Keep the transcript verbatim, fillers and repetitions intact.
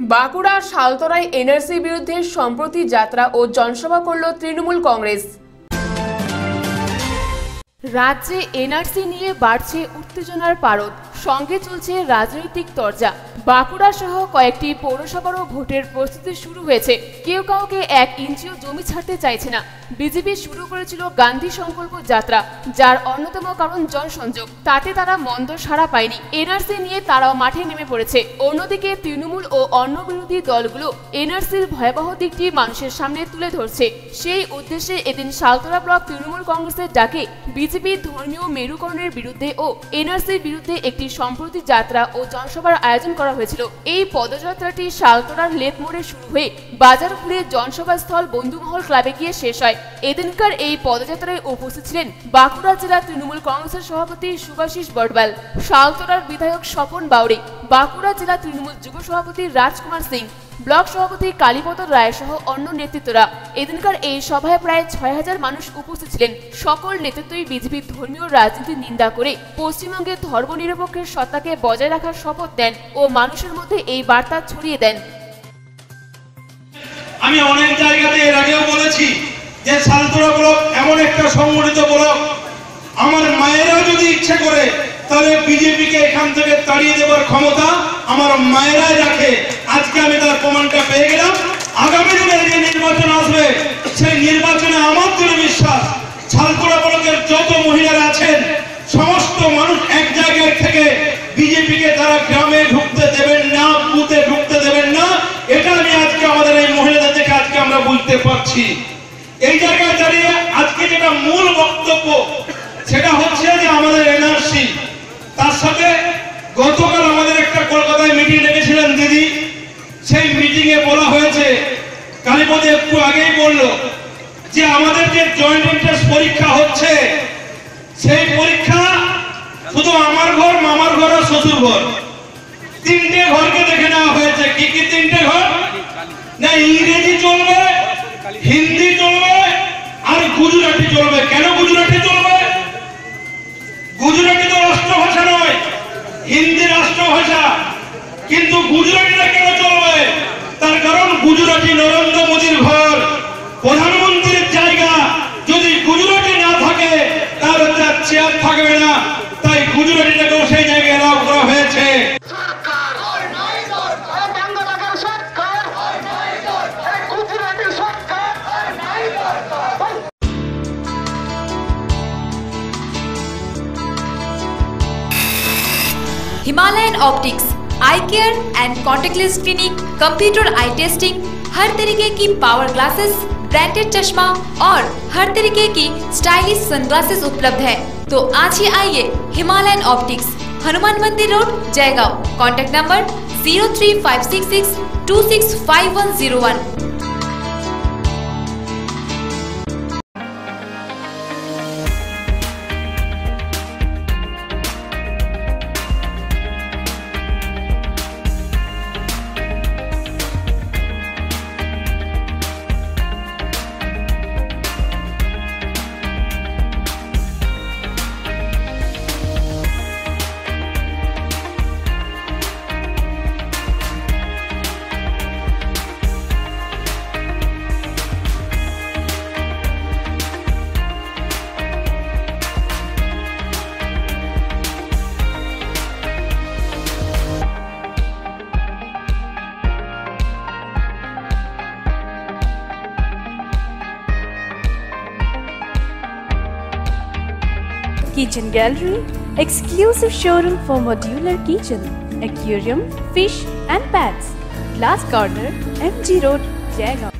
Bankura শালতরায় NRC বিরুদ্ধে সম্প্রতি যাত্রা ও জনসভা করল তৃণমূল কংগ্রেস। রাজ্যে এনআরসি নিয়ে বাড়ছে উত্তেজনার পারদ, সঙ্গে চলছে রাজনৈতিক তরজা। বাঁকুড়া সহ কয়েকটি পৌরসভারও ভোটের প্রস্তুতি শুরু হয়েছে। কেউ কাউকে এক ইঞ্চিও জমি ছাড়তে চাইছে না। বিজেপি শুরু করেছিল গান্ধী সংকল্প যাত্রা, যার অন্যতম কারণ জনসংযোগ। তাতে তারা মন্দ সাড়া পায়নি। এনআরসি নিয়ে তারাও মাঠে নেমে পড়েছে। অন্যদিকে তৃণমূল ও অন্য বিরোধী দলগুলো এনআরসির ভয়াবহ দিকটি মানুষের সামনে তুলে ধরছে। সেই উদ্দেশ্যে এদিন শালতরা ব্লক তৃণমূল কংগ্রেসের ডাকে বিজেপির ধর্মীয় মেরুকরণের বিরুদ্ধে ও এনআরসির বিরুদ্ধে একটি সম্প্রতি যাত্রা ও জনসভার আয়োজন করা হয়েছিল। এই পদযাত্রাটি শালতরার লেক মোড়ে শুরু হয়ে বাজার ঘুরে জনসভা স্থল বন্ধুমহল ক্লাবে গিয়ে শেষ হয়। এদিনকার এই পদযাত্রায় উপস্থিত ছিলেন বাঁকুড়া জেলা তৃণমূল কংগ্রেসের সভাপতি সুভাষিস বটবাল, শালতরার বিধায়ক স্বপন বাউরি, বাঁকুড়া জেলা তৃণমূল যুব সভাপতি রাজকুমার সিং, ব্লক সভাপতি কালীপদ রায় সহ অন্য নেতৃত্বরা। এদিনকার এই সভায় প্রায় ছয় হাজার মানুষ উপস্থিত ছিলেন। সকল নেতৃত্বই বিজেপির ধর্মীয় রাজনীতির নিন্দা করে পশ্চিমবঙ্গের ধর্মনিরপেক্ষের সত্তাকে বজায় রাখার শপথ দেন ও মানুষের মধ্যে এই বার্তা ছড়িয়ে দেন। আমি অনেক জায়গাতে এর আগেও বলেছি যে শালতরা ব্লক এমন একটা সংগঠিত ব্লক, আমার মায়েরা যদি ইচ্ছে করে তাহলে বিজেপিকে এখান থেকে তাড়িয়ে দেওয়ার ক্ষমতা আমার মায়েরাই রাখে। আজকে আমি তার প্রমাণটা পেয়ে গেলাম। আগামী দিনে যে নির্বাচন আসবে সেই নির্বাচনে আমার দৃঢ় বিশ্বাস শালতরা ব্লকের যত মহিলারা আছেন সমস্ত মানুষ এক জায়গায় থেকে বিজেপিকে তারা গ্রামে ঢুকতে দেবেন না, বুথে ঢুকতে দেবেন না। এটা আমি আজকে আমাদের এই মহিলাদের দেখে আজকে আমরা বুঝতে পারছি। এই জায়গায় দাঁড়িয়ে আজকে যেটা মূল বক্তব্য সেটা হচ্ছে যে আমাদের এনআরসি, তার সাথে গতকাল আমাদের একটা কলকাতায় মিটিং ডেকেছিলেন দিদি, সেই মিটিং এ বলা হয়েছে, কালীপদ একটু আগেই বললো যে আমাদের যে জয়েন্ট এন্ট্রান্স পরীক্ষা হচ্ছে সেই পরীক্ষা শুধু আমার ঘর, মামার ঘর আর শ্বশুর ঘর, তিনটে ঘরকে দেখে নেওয়া হয়েছে। কি কি তিনটে ঘর? না ইংরেজি চলবে, হিন্দি চলবে আর গুজরাটি চলবে। কেন গুজরাটি চলবে? গুজরাটি তো রাষ্ট্রভাষা নয়, হিন্দি রাষ্ট্রভাষা, কিন্তু গুজরাটিটা কেন চলবে? তার কারণ গুজরাটি নরেন্দ্র মোদীর ঘর, প্রধানমন্ত্রীর জায়গা। যদি গুজরাটি না থাকে তাহলে তার চেয়ার থাকবে না, তাই গুজরাটিটাকেও সেই জায়গায় এলাও করা হয়েছে। Himalayan optics eye care and contact lens clinic, computer eye testing, हर तरीके की पावर ग्लासेस, ब्रांडेड चश्मा और हर तरीके की स्टाइलिश सनग्लासेस उपलब्ध है। तो आज ही आइए Himalayan optics, Hanuman Mandir road, Jaigaon. Contact number zero three five six six two six five one zero one. Kitchen Gallery, exclusive showroom for modular kitchen, aquarium, fish and pets. Glass Corner, M G Road, Jaigaon.